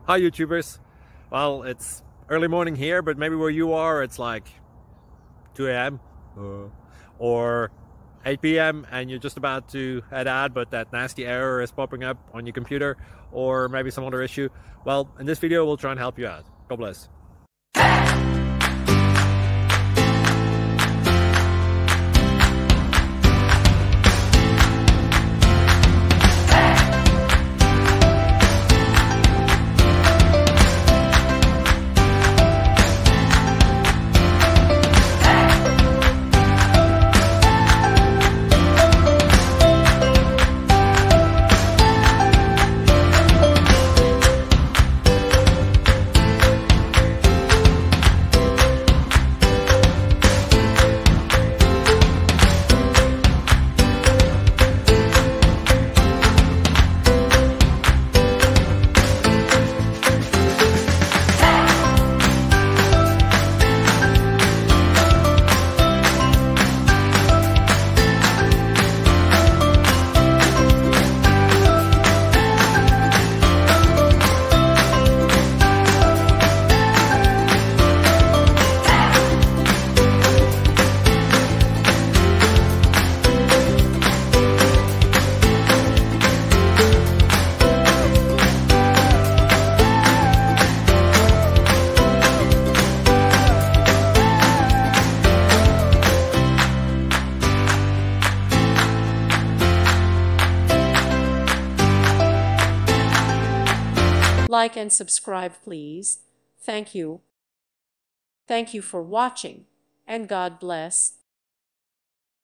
Hi YouTubers. Well, it's early morning here, but maybe where you are it's like 2 a.m. or 8 p.m. and you're just about to head out, but that nasty error is popping up on your computer, or maybe some other issue. Well, in this video we'll try and help you out. God bless. Like and subscribe, please. Thank you. Thank you for watching, and God bless.